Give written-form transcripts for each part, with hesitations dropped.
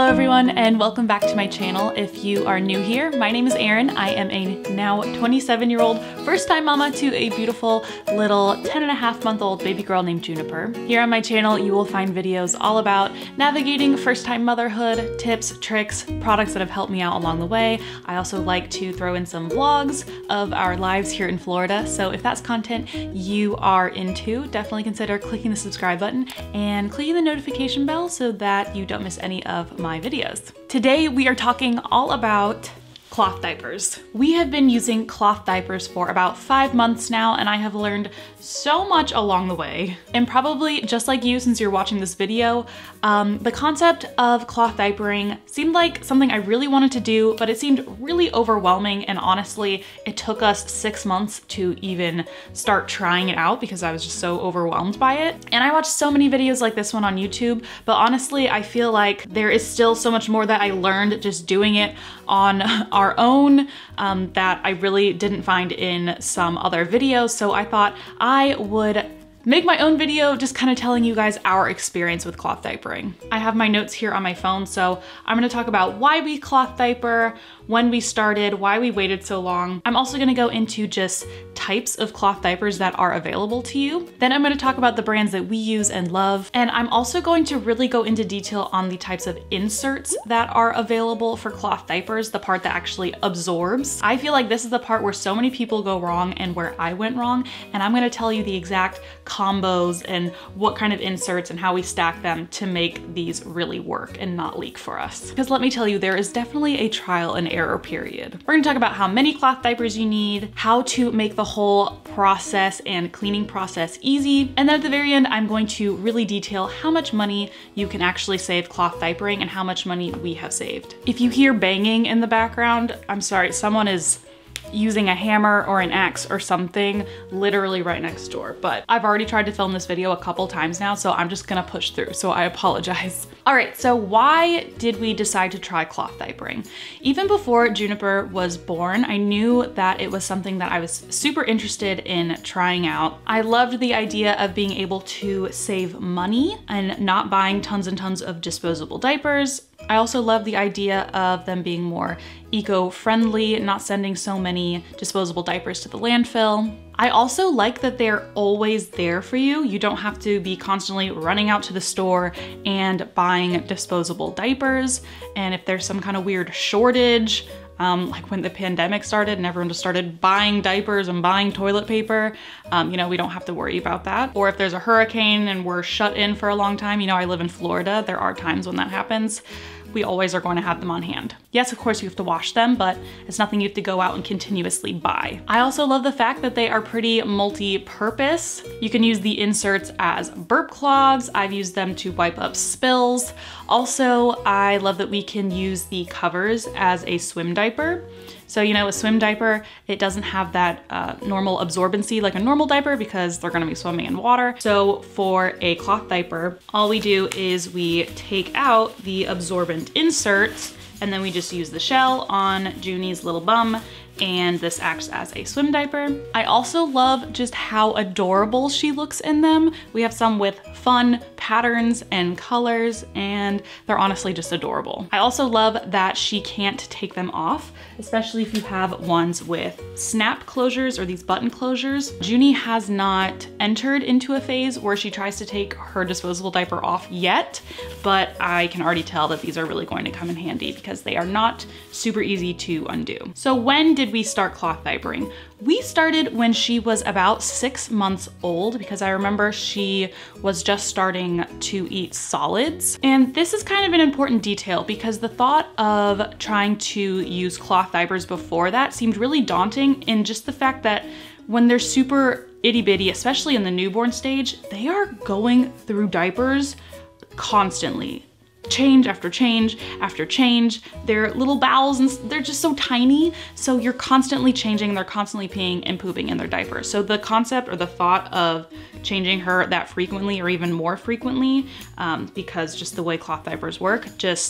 Hello everyone and welcome back to my channel. If you are new here, my name is Erin. I am a now 27-year-old first-time mama to a beautiful little 10.5-month-old baby girl named Juniper. Here on my channel, you will find videos all about navigating first-time motherhood, tips, tricks, products that have helped me out along the way. I also like to throw in some vlogs of our lives here in Florida. So if that's content you are into, definitely consider clicking the subscribe button and clicking the notification bell so that you don't miss any of my videos. Today we are talking all about cloth diapers. We have been using cloth diapers for about 5 months now, and I have learned so much along the way. And probably just like you, since you're watching this video, the concept of cloth diapering seemed like something I really wanted to do, but it seemed really overwhelming. And honestly, it took us 6 months to even start trying it out because I was just so overwhelmed by it. And I watched so many videos like this one on YouTube, but honestly, I feel like there is still so much more that I learned just doing it on our own that I really didn't find in some other videos. So I thought I would make my own video just kind of telling you guys our experience with cloth diapering. I have my notes here on my phone, so I'm gonna talk about why we cloth diaper, when we started, why we waited so long. I'm also gonna go into just types of cloth diapers that are available to you. Then I'm gonna talk about the brands that we use and love. And I'm also going to really go into detail on the types of inserts that are available for cloth diapers, the part that actually absorbs. I feel like this is the part where so many people go wrong and where I went wrong. And I'm gonna tell you the exact combos and what kind of inserts and how we stack them to make these really work and not leak for us. Because let me tell you, there is definitely a trial and error period. We're gonna talk about how many cloth diapers you need, how to make the whole process and cleaning process easy, and then at the very end, I'm going to really detail how much money you can actually save cloth diapering and how much money we have saved. If you hear banging in the background, I'm sorry, someone is using a hammer or an axe or something literally right next door. But I've already tried to film this video a couple times now, so I'm just gonna push through, so I apologize. All right, so why did we decide to try cloth diapering? Even before Juniper was born, I knew that it was something that I was super interested in trying out. I loved the idea of being able to save money and not buying tons and tons of disposable diapers. I also love the idea of them being more eco-friendly, not sending so many disposable diapers to the landfill. I also like that they're always there for you. You don't have to be constantly running out to the store and buying disposable diapers. And if there's some kind of weird shortage, like when the pandemic started and everyone just started buying diapers and buying toilet paper, you know, we don't have to worry about that. Or if there's a hurricane and we're shut in for a long time, you know, I live in Florida, there are times when that happens. We always are going to have them on hand. Yes, of course you have to wash them, but it's nothing you have to go out and continuously buy. I also love the fact that they are pretty multi-purpose. You can use the inserts as burp cloths. I've used them to wipe up spills. Also, I love that we can use the covers as a swim diaper. So, you know, a swim diaper, it doesn't have that normal absorbency like a normal diaper because they're gonna be swimming in water. So for a cloth diaper, all we do is we take out the absorbent inserts and then we just use the shell on Junie's little bum, and this acts as a swim diaper. I also love just how adorable she looks in them. We have some with fun patterns and colors, and they're honestly just adorable. I also love that she can't take them off, especially if you have ones with snap closures or these button closures. Junie has not entered into a phase where she tries to take her disposable diaper off yet, but I can already tell that these are really going to come in handy because they are not super easy to undo. So when did we start cloth diapering? We started when she was about 6 months old because I remember she was just starting to eat solids. And this is kind of an important detail because the thought of trying to use cloth diapers before that seemed really daunting, in just the fact that when they're super itty bitty, especially in the newborn stage, they are going through diapers constantly. Change after change after change. Their little bowels, and they're just so tiny. So you're constantly changing, they're constantly peeing and pooping in their diapers. So the concept or the thought of changing her that frequently or even more frequently, because just the way cloth diapers work, just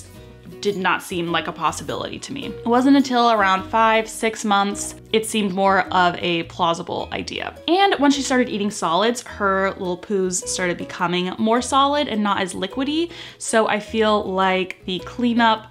did not seem like a possibility to me. It wasn't until around 5-6 months it seemed more of a plausible idea. And when she started eating solids, her little poos started becoming more solid and not as liquidy. So I feel like the cleanup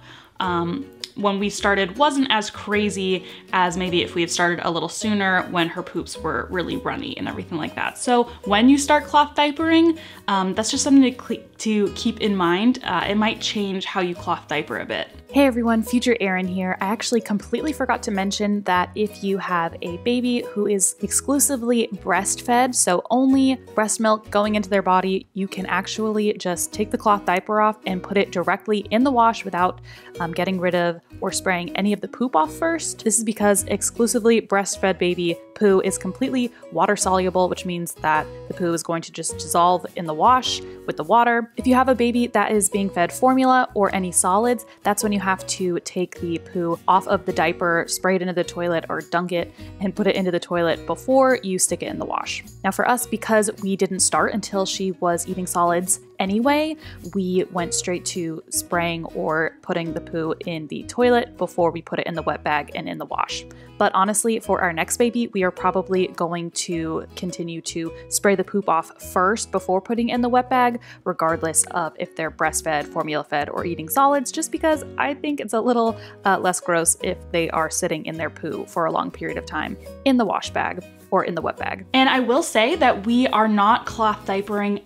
when we started wasn't as crazy as maybe if we had started a little sooner when her poops were really runny and everything like that. So when you start cloth diapering, that's just something to keep in mind. It might change how you cloth diaper a bit. Hey everyone, Future Erin here. I actually completely forgot to mention that if you have a baby who is exclusively breastfed, so only breast milk going into their body, you can actually just take the cloth diaper off and put it directly in the wash without getting rid of or spraying any of the poop off first. This is because exclusively breastfed baby poo is completely water soluble, which means that the poo is going to just dissolve in the wash with the water. If you have a baby that is being fed formula or any solids, that's when you have to take the poo off of the diaper, spray it into the toilet, or dunk it and put it into the toilet before you stick it in the wash. Now for us, because we didn't start until she was eating solids anyway, we went straight to spraying or putting the poo in the toilet before we put it in the wet bag and in the wash. But honestly, for our next baby, we are probably going to continue to spray the poop off first before putting in the wet bag, regardless of if they're breastfed, formula fed, or eating solids, just because I think it's a little less gross if they are sitting in their poo for a long period of time in the wash bag or in the wet bag. And I will say that we are not cloth diapering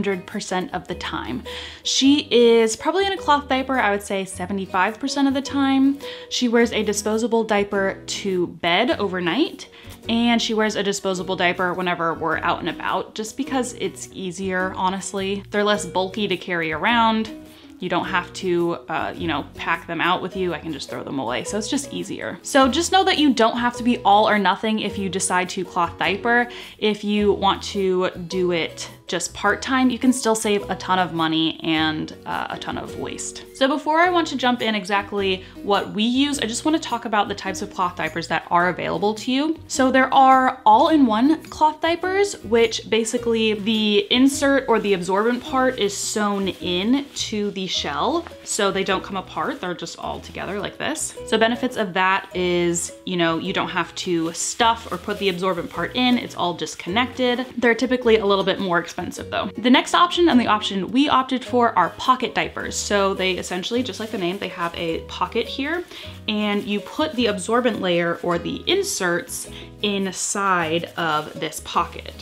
100% of the time. She is probably in a cloth diaper, I would say 75% of the time. She wears a disposable diaper to bed overnight, and she wears a disposable diaper whenever we're out and about, just because it's easier, honestly. They're less bulky to carry around. You don't have to, pack them out with you. I can just throw them away. So it's just easier. So just know that you don't have to be all or nothing if you decide to cloth diaper. If you want to do it just part-time, you can still save a ton of money and a ton of waste. So before I want to jump in exactly what we use, I just want to talk about the types of cloth diapers that are available to you. So there are all-in-one cloth diapers, which basically the insert or the absorbent part is sewn in to the shell, so they don't come apart. They're just all together like this. So benefits of that is, you don't have to stuff or put the absorbent part in. It's all just connected. They're typically a little bit more expensive though. The next option, and the option we opted for, are pocket diapers. So they essentially, just like the name, they have a pocket here, and you put the absorbent layer or the inserts inside of this pocket,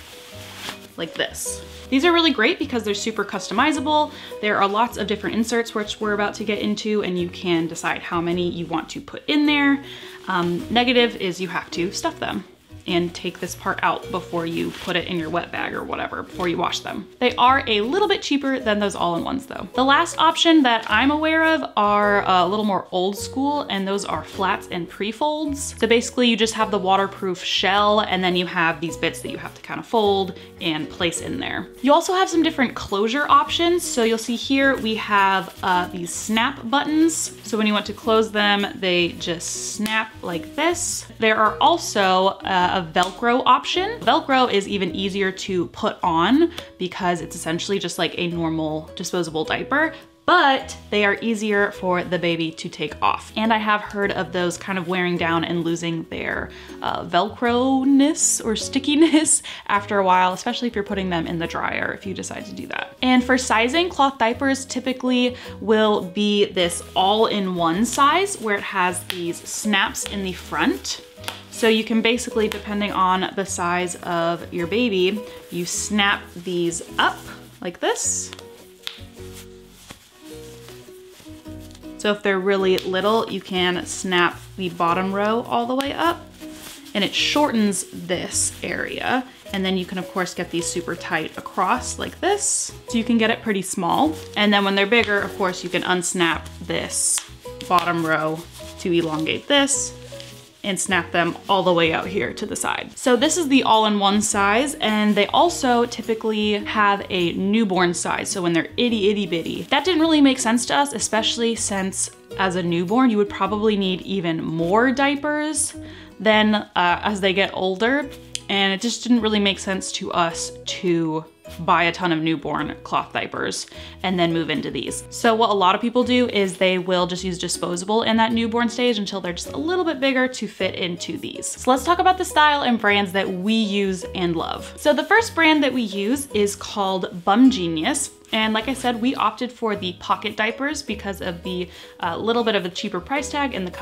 like this. These are really great because they're super customizable. There are lots of different inserts, which we're about to get into, and you can decide how many you want to put in there. Negative is you have to stuff them and take this part out before you put it in your wet bag or whatever, before you wash them. They are a little bit cheaper than those all-in-ones though. The last option that I'm aware of are a little more old school, and those are flats and pre-folds. So basically you just have the waterproof shell, and then you have these bits that you have to kind of fold and place in there. You also have some different closure options. So you'll see here we have these snap buttons. So when you want to close them, they just snap like this. There are also a Velcro option. Velcro is even easier to put on because it's essentially just like a normal disposable diaper, but they are easier for the baby to take off. And I have heard of those kind of wearing down and losing their Velcro-ness or stickiness after a while, especially if you're putting them in the dryer, if you decide to do that. And for sizing, cloth diapers typically will be this all-in-one size where it has these snaps in the front. So you can basically, depending on the size of your baby, you snap these up like this. So if they're really little, you can snap the bottom row all the way up, and it shortens this area. And then you can of course get these super tight across like this. So you can get it pretty small. And then when they're bigger, of course, you can unsnap this bottom row to elongate this and snap them all the way out here to the side. So this is the all-in-one size, and they also typically have a newborn size, so when they're itty bitty. That didn't really make sense to us, especially since as a newborn, you would probably need even more diapers than as they get older. And it just didn't really make sense to us to buy a ton of newborn cloth diapers and then move into these. So what a lot of people do is they will just use disposable in that newborn stage until they're just a little bit bigger to fit into these. So let's talk about the style and brands that we use and love. So the first brand that we use is called Bum Genius. And like I said, we opted for the pocket diapers because of the little bit of a cheaper price tag and the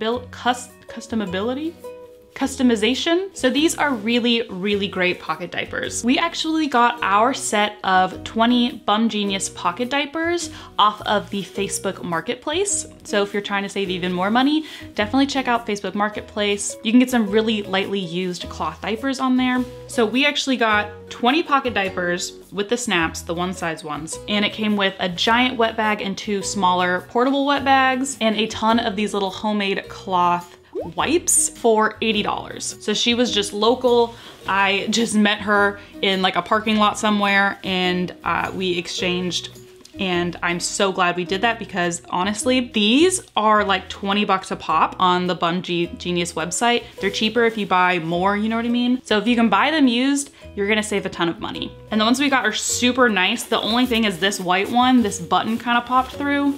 customization. So these are really, really great pocket diapers. We actually got our set of 20 Bum Genius pocket diapers off of the Facebook Marketplace. So if you're trying to save even more money, definitely check out Facebook Marketplace. You can get some really lightly used cloth diapers on there. So we actually got 20 pocket diapers with the snaps, the one size ones, and it came with a giant wet bag and 2 smaller portable wet bags and a ton of these little homemade cloth wipes for $80. So she was just local. I just met her in like a parking lot somewhere and we exchanged, and I'm so glad we did that because honestly, these are like 20 bucks a pop on the Bum Genius website. They're cheaper if you buy more, you know what I mean? So if you can buy them used, you're gonna save a ton of money. And the ones we got are super nice. The only thing is this white one, this button kind of popped through.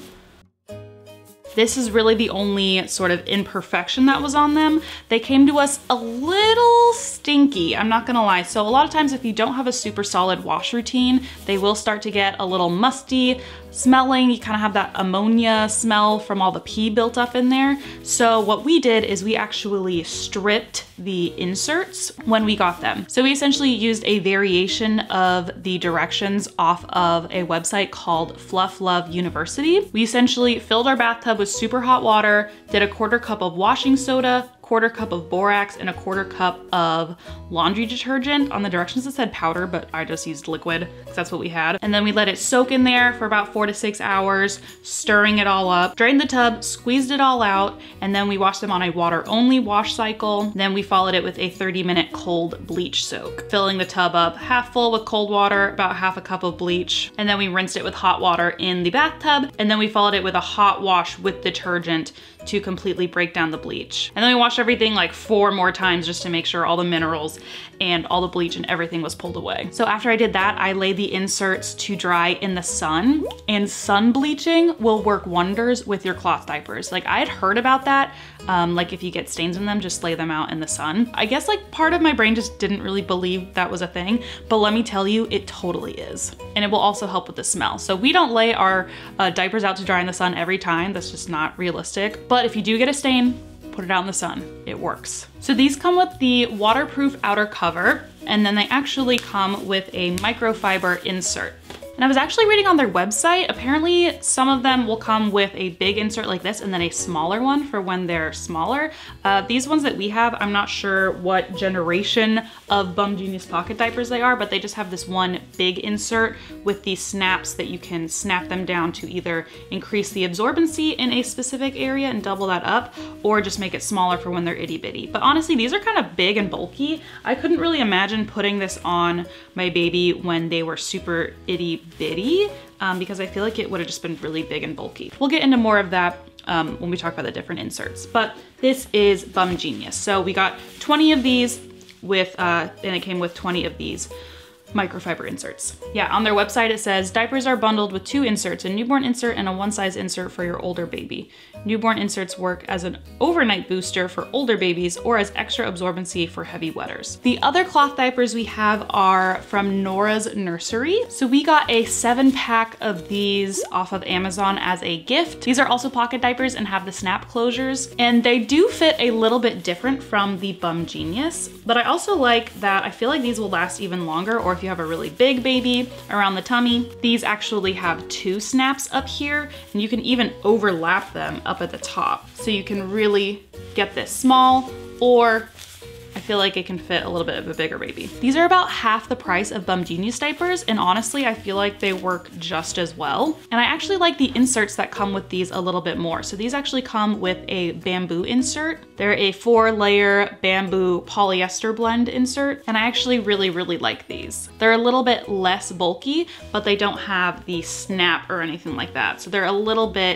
This is really the only sort of imperfection that was on them. They came to us a little stinky, I'm not gonna lie. So a lot of times if you don't have a super solid wash routine, they will start to get a little musty smelling. You kind of have that ammonia smell from all the pee built up in there. So what we did is we actually stripped the inserts when we got them. So we essentially used a variation of the directions off of a website called Fluff Love University. We essentially filled our bathtub with super hot water, did a 1/4 cup of washing soda, 1/4 cup of borax, and a 1/4 cup of laundry detergent. On the directions it said powder, but I just used liquid because that's what we had. And then we let it soak in there for about 4 to 6 hours, stirring it all up. Drained the tub, squeezed it all out, and then we washed them on a water-only wash cycle. Then we followed it with a 30-minute cold bleach soak, filling the tub up half full with cold water, about 1/2 cup of bleach, and then we rinsed it with hot water in the bathtub, and then we followed it with a hot wash with detergent to completely break down the bleach. And then we washed everything like 4 more times just to make sure all the minerals and all the bleach and everything was pulled away. So after I did that, I laid the inserts to dry in the sun, and sun bleaching will work wonders with your cloth diapers. Like I had heard about that, like if you get stains in them, just lay them out in the sun. I guess like part of my brain just didn't really believe that was a thing, but let me tell you, it totally is. And it will also help with the smell. So we don't lay our diapers out to dry in the sun every time. That's just not realistic. But if you do get a stain, put it out in the sun, it works. So these come with the waterproof outer cover, and then they actually come with a microfiber insert. And I was actually reading on their website, apparently some of them will come with a big insert like this and then a smaller one for when they're smaller. These ones that we have, I'm not sure what generation of Bum Genius pocket diapers they are, but they just have this one big insert with these snaps that you can snap them down to either increase the absorbency in a specific area and double that up, or just make it smaller for when they're itty bitty. But honestly, these are kind of big and bulky. I couldn't really imagine putting this on my baby when they were super itty bitty, because I feel like it would have just been really big and bulky. We'll get into more of that when we talk about the different inserts, but this is Bum Genius. So we got 20 of these with, and it came with 20 of these microfiber inserts. Yeah, on their website it says, diapers are bundled with 2 inserts, a newborn insert and a one-size insert for your older baby. Newborn inserts work as an overnight booster for older babies or as extra absorbency for heavy wetters. The other cloth diapers we have are from Nora's Nursery. So we got a 7-pack of these off of Amazon as a gift. These are also pocket diapers and have the snap closures, and they do fit a little bit different from the Bum Genius, but I also like that I feel like these will last even longer, or if you have a really big baby around the tummy. These actually have 2 snaps up here, and you can even overlap them up at the top. So you can really get this small, or I feel like it can fit a little bit of a bigger baby. These are about half the price of Bum Genius diapers, and honestly, I feel like they work just as well. And I actually like the inserts that come with these a little bit more. So these actually come with a bamboo insert. They're a 4-layer bamboo polyester blend insert, and I actually really, really like these. They're a little bit less bulky, but they don't have the snap or anything like that. So they're a little bit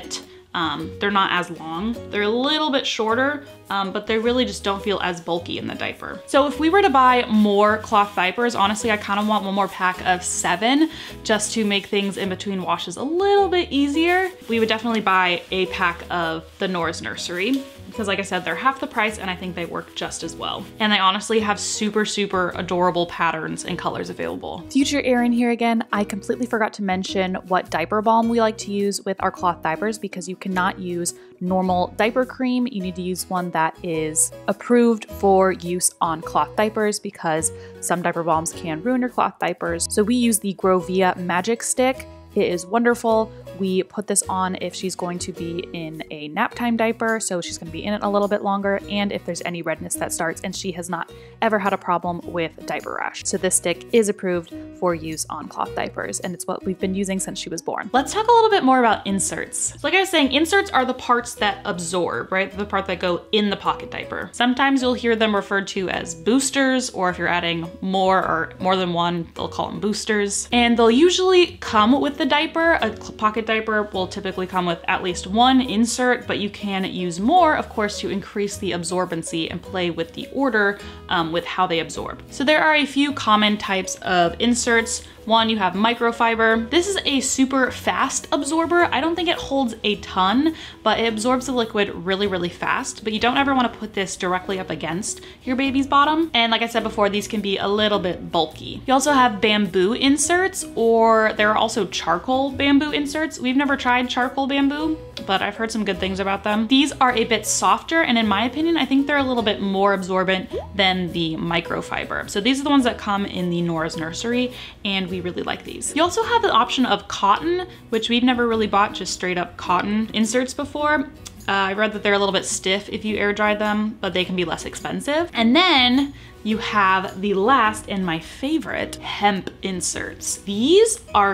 they're not as long. They're a little bit shorter, but they really just don't feel as bulky in the diaper. So if we were to buy more cloth diapers, honestly, I kind of want one more pack of 7 just to make things in between washes a little bit easier. We would definitely buy a pack of the Nora's Nursery, because like I said, they're half the price and I think they work just as well. And they honestly have super, super adorable patterns and colors available. Future Erin here again. I completely forgot to mention what diaper balm we like to use with our cloth diapers, because you cannot use normal diaper cream. You need to use one that is approved for use on cloth diapers, because some diaper balms can ruin your cloth diapers. So we use the Grovia Magic Stick. It is wonderful. We put this on if she's going to be in a nap time diaper, so she's going to be in it a little bit longer, and if there's any redness that starts, and she has not ever had a problem with diaper rash. So this stick is approved for use on cloth diapers, and it's what we've been using since she was born. Let's talk a little bit more about inserts. So like I was saying, inserts are the parts that absorb, right? The part that go in the pocket diaper. Sometimes you'll hear them referred to as boosters, or if you're adding more or more than one, they'll call them boosters. And they'll usually come with the diaper. A pocket diaper will typically come with at least one insert, but you can use more, of course, to increase the absorbency and play with the order with how they absorb. So there are a few common types of inserts. One, you have microfiber. This is a super fast absorber. I don't think it holds a ton, but it absorbs the liquid really, really fast. But you don't ever want to put this directly up against your baby's bottom. And like I said before, these can be a little bit bulky. You also have bamboo inserts, or there are also charcoal bamboo inserts. We've never tried charcoal bamboo, but I've heard some good things about them. These are a bit softer, and in my opinion, I think they're a little bit more absorbent than the microfiber. So these are the ones that come in the Nora's Nursery, and we really like these. You also have the option of cotton, which we've never really bought just straight up cotton inserts before. I read that they're a little bit stiff if you air dry them, but they can be less expensive. And then you have the last and my favorite, hemp inserts. These are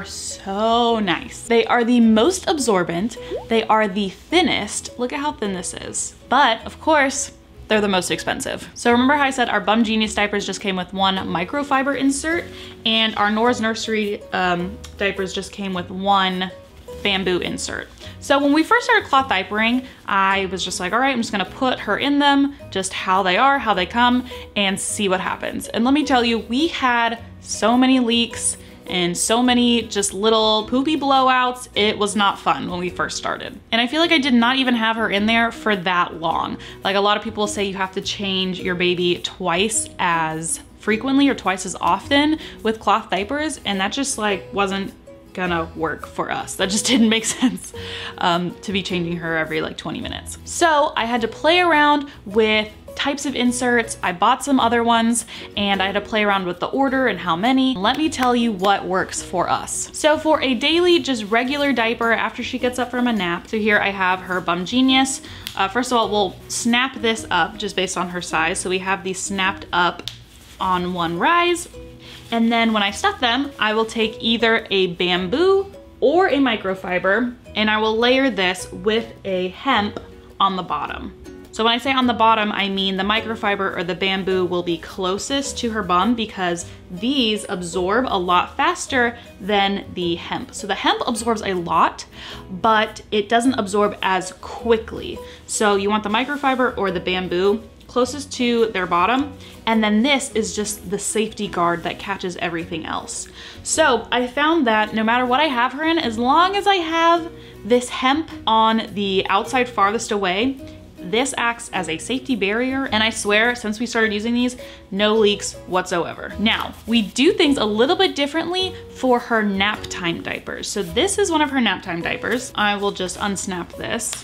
so nice. They are the most absorbent. They are the thinnest. Look at how thin this is. But of course, they're the most expensive. So remember how I said our Bum Genius diapers just came with one microfiber insert, and our Nora's Nursery diapers just came with one bamboo insert. So when we first started cloth diapering, I was just like, all right, I'm just gonna put her in them, just how they are, how they come, and see what happens. And let me tell you, we had so many leaks and so many just little poopy blowouts. It was not fun when we first started. And I feel like I did not even have her in there for that long. Like a lot of people say you have to change your baby twice as frequently or twice as often with cloth diapers, and that just like wasn't gonna work for us. That just didn't make sense to be changing her every like 20 minutes. So I had to play around with types of inserts. I bought some other ones, and I had to play around with the order and how many. Let me tell you what works for us. So for a daily, just regular diaper after she gets up from a nap, so here I have her Bum Genius. First of all, we'll snap this up just based on her size. So we have these snapped up on one rise. And then when I stuff them, I will take either a bamboo or a microfiber, and I will layer this with a hemp on the bottom. So when I say on the bottom, I mean the microfiber or the bamboo will be closest to her bum, because these absorb a lot faster than the hemp. So the hemp absorbs a lot, but it doesn't absorb as quickly. So you want the microfiber or the bamboo closest to their bottom, and then this is just the safety guard that catches everything else. So I found that no matter what I have her in, as long as I have this hemp on the outside farthest away, this acts as a safety barrier, and I swear, since we started using these, no leaks whatsoever. Now, we do things a little bit differently for her nap time diapers. So this is one of her nap time diapers. I will just unsnap this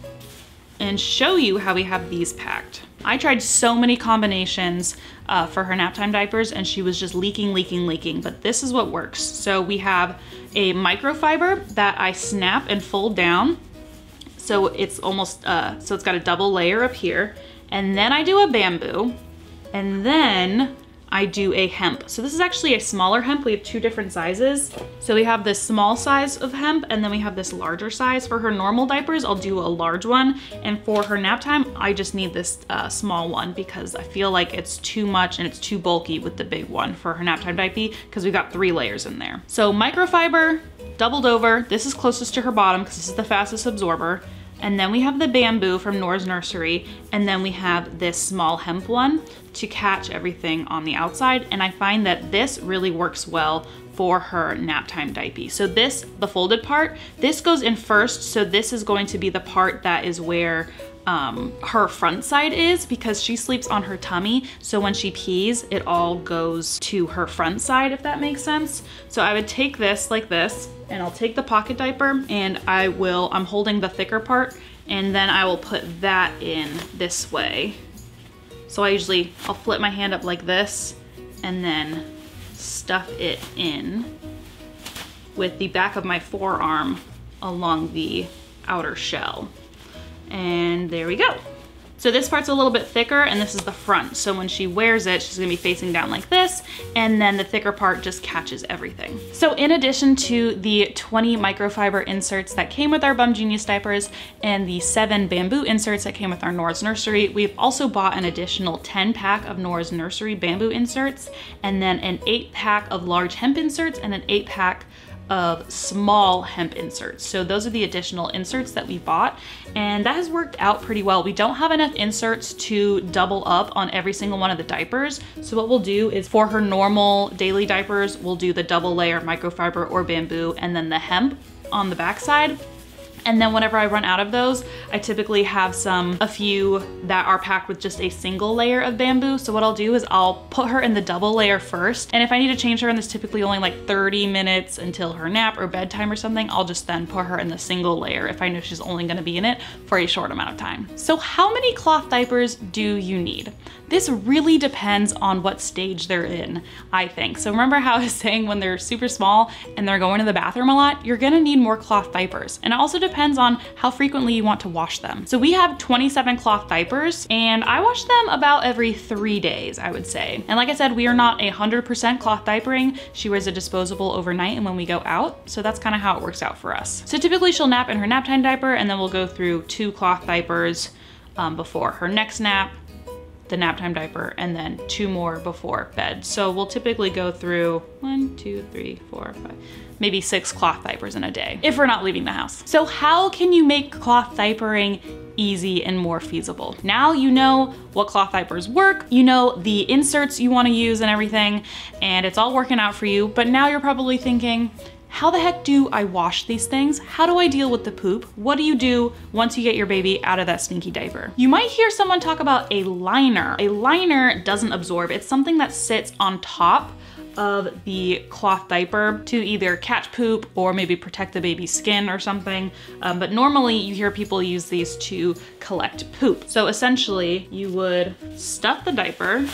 and show you how we have these packed. I tried so many combinations for her nap time diapers, and she was just leaking, but this is what works. So we have a microfiber that I snap and fold down. So it's almost, so it's got a double layer up here. And then I do a bamboo, and then I do a hemp. So this is actually a smaller hemp. We have two different sizes. So we have this small size of hemp, and then we have this larger size. For her normal diapers, I'll do a large one. And for her nap time, I just need this small one, because I feel like it's too much and it's too bulky with the big one for her nap time diaper, because we've got 3 layers in there. So microfiber, doubled over. This is closest to her bottom because this is the fastest absorber. And then we have the bamboo from Nora's Nursery. And then we have this small hemp one to catch everything on the outside. And I find that this really works well for her nap time diaper. So this, the folded part, this goes in first. So this is going to be the part that is where her front side is, because she sleeps on her tummy. So when she pees, it all goes to her front side, if that makes sense. So I would take this like this, and I'll take the pocket diaper and I'm holding the thicker part, and then I will put that in this way. So I'll flip my hand up like this and then stuff it in with the back of my forearm along the outer shell. And there we go. So this part's a little bit thicker, and this is the front. So when she wears it, she's gonna be facing down like this, and then the thicker part just catches everything. So in addition to the 20 microfiber inserts that came with our Bum Genius diapers and the 7 bamboo inserts that came with our Nora's Nursery, we've also bought an additional 10 pack of Nora's Nursery bamboo inserts, and then an 8 pack of large hemp inserts, and an 8 pack of small hemp inserts. So those are the additional inserts that we bought, and that has worked out pretty well. We don't have enough inserts to double up on every single one of the diapers. So what we'll do is, for her normal daily diapers, we'll do the double layer microfiber or bamboo and then the hemp on the backside. And then whenever I run out of those, I typically have a few that are packed with just a single layer of bamboo. So what I'll do is I'll put her in the double layer first. And if I need to change her, and this typically only like 30 minutes until her nap or bedtime or something, I'll just then put her in the single layer if I know she's only gonna be in it for a short amount of time. So how many cloth diapers do you need? This really depends on what stage they're in, I think. So remember how I was saying when they're super small and they're going to the bathroom a lot, you're gonna need more cloth diapers. And it also depends on how frequently you want to wash them. So we have 27 cloth diapers, and I wash them about every 3 days, I would say. And like I said, we are not 100% cloth diapering. She wears a disposable overnight and when we go out. So that's kind of how it works out for us. So typically she'll nap in her nap time diaper, and then we'll go through 2 cloth diapers before her next nap, the nap time diaper, and then 2 more before bed. So we'll typically go through 1, 2, 3, 4, 5, maybe 6 cloth diapers in a day if we're not leaving the house. So how can you make cloth diapering easy and more feasible? Now you know what cloth diapers work, you know the inserts you want to use and everything, and it's all working out for you. But now you're probably thinking, how the heck do I wash these things? How do I deal with the poop? What do you do once you get your baby out of that stinky diaper? You might hear someone talk about a liner. A liner doesn't absorb. It's something that sits on top of the cloth diaper to either catch poop or maybe protect the baby's skin or something. But normally you hear people use these to collect poop. So essentially you would stuff the diaper,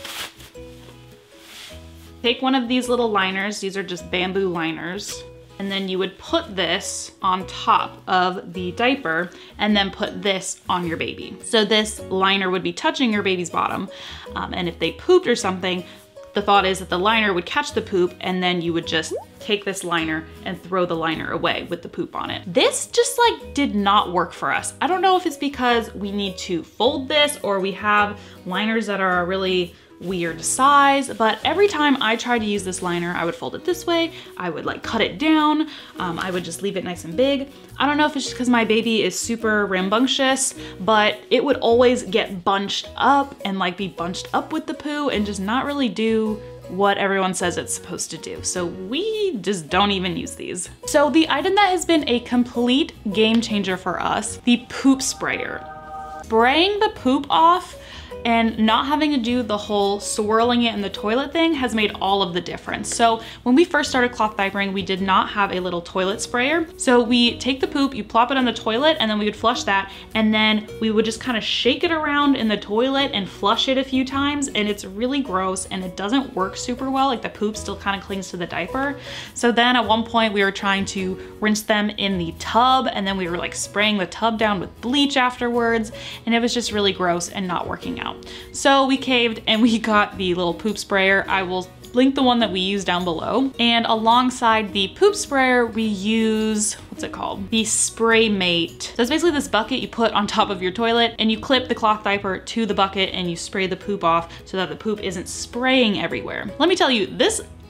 take one of these little liners, these are just bamboo liners, and then you would put this on top of the diaper and then put this on your baby. So this liner would be touching your baby's bottom, and if they pooped or something, the thought is that the liner would catch the poop, and then you would just take this liner and throw the liner away with the poop on it. This just like did not work for us. I don't know if it's because we need to fold this or we have liners that are really weird size, but every time I tried to use this liner, I would fold it this way, I would like cut it down, I would just leave it nice and big. I don't know if it's just because my baby is super rambunctious, but it would always get bunched up and like be bunched up with the poo and just not really do what everyone says it's supposed to do. So we just don't even use these. So the item that has been a complete game changer for us, the poop sprayer. Spraying the poop off and not having to do the whole swirling it in the toilet thing has made all of the difference. So when we first started cloth diapering, we did not have a little toilet sprayer. So we take the poop, you plop it on the toilet, and then we would flush that, and then we would just kind of shake it around in the toilet and flush it a few times, and it's really gross and it doesn't work super well. Like the poop still kind of clings to the diaper. So then at one point we were trying to rinse them in the tub, and then we were like spraying the tub down with bleach afterwards, and it was just really gross and not working out. So we caved and we got the little poop sprayer. I will link the one that we use down below. And alongside the poop sprayer, we use, what's it called? The Spray Mate. So it's basically this bucket you put on top of your toilet, and you clip the cloth diaper to the bucket and you spray the poop off so that the poop isn't spraying everywhere. Let me tell you, this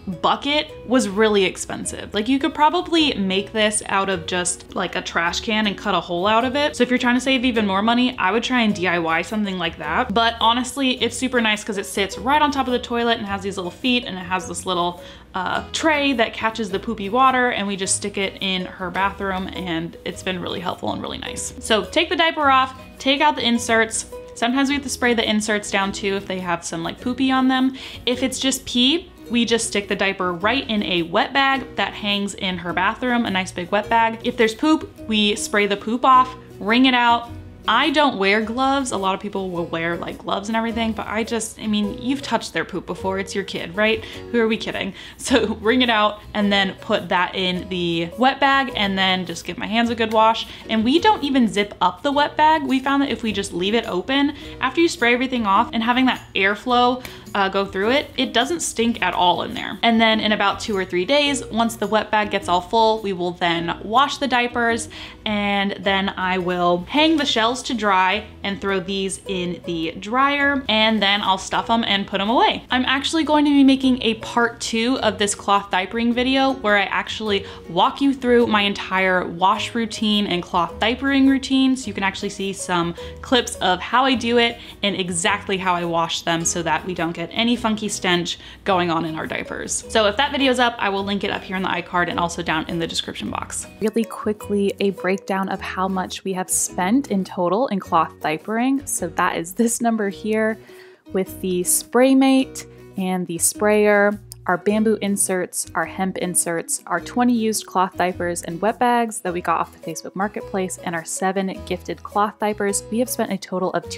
bucket was really expensive. Like you could probably make this out of just like a trash can and cut a hole out of it. So if you're trying to save even more money, I would try and DIY something like that. But honestly, it's super nice because it sits right on top of the toilet and has these little feet, and it has this little tray that catches the poopy water, and we just stick it in her bathroom, and it's been really helpful and really nice. So take the diaper off, take out the inserts. Sometimes we have to spray the inserts down too if they have some like poopy on them. If it's just pee, we just stick the diaper right in a wet bag that hangs in her bathroom, a nice big wet bag. If there's poop, we spray the poop off, wring it out. I don't wear gloves. A lot of people will wear like gloves and everything, but I mean, you've touched their poop before. It's your kid, right? Who are we kidding? So wring it out and then put that in the wet bag and then just give my hands a good wash. And we don't even zip up the wet bag. We found that if we just leave it open, after you spray everything off and having that airflow go through it, it doesn't stink at all in there. And then in about 2 or 3 days, once the wet bag gets all full, we will then wash the diapers, and then I will hang the shells to dry and throw these in the dryer, and then I'll stuff them and put them away. I'm actually going to be making a part 2 of this cloth diapering video where I actually walk you through my entire wash routine and cloth diapering routine, so you can actually see some clips of how I do it and exactly how I wash them so that we don't get any funky stench going on in our diapers. So if that video's up, I will link it up here in the iCard and also down in the description box. Really quickly, a breakdown of how much we have spent in total in cloth diapering. So that is this number here with the Spraymate and the sprayer, our bamboo inserts, our hemp inserts, our 20 used cloth diapers and wet bags that we got off the Facebook Marketplace, and our 7 gifted cloth diapers. We have spent a total of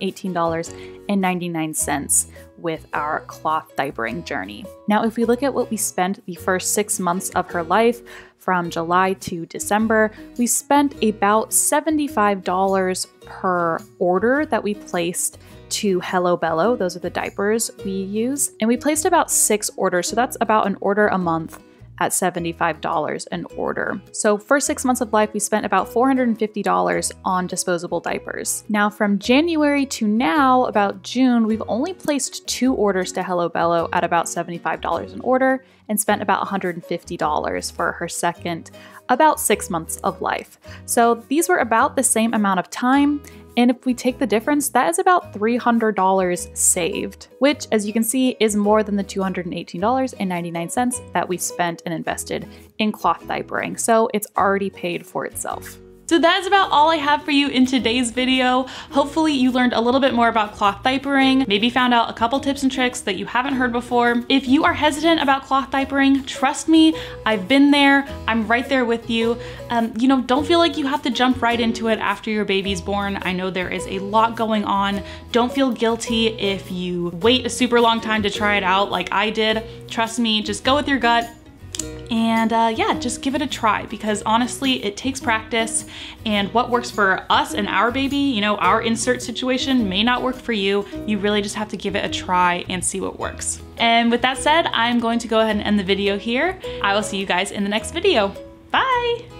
$218.99 with our cloth diapering journey. Now, if we look at what we spent the first 6 months of her life, from July to December, we spent about $75 per order that we placed to Hello Bello. Those are the diapers we use. And we placed about 6 orders, so that's about an order a month at $75 an order. So for 6 months of life, we spent about $450 on disposable diapers. Now from January to now, about June, we've only placed 2 orders to Hello Bello at about $75 an order and spent about $150 for her second about 6 months of life. So these were about the same amount of time. And if we take the difference, that is about $300 saved, which, as you can see, is more than the $218.99 that we spent and invested in cloth diapering. So it's already paid for itself. So that's about all I have for you in today's video. Hopefully you learned a little bit more about cloth diapering, maybe found out a couple tips and tricks that you haven't heard before. If you are hesitant about cloth diapering, trust me, I've been there. I'm right there with you. You know, don't feel like you have to jump right into it after your baby's born. I know there is a lot going on. Don't feel guilty if you wait a super long time to try it out like I did. Trust me, just go with your gut. And yeah, just give it a try, because honestly, it takes practice, and what works for us and our baby, you know, our insert situation may not work for you. You really just have to give it a try and see what works. And with that said, I'm going to go ahead and end the video here. I will see you guys in the next video. Bye!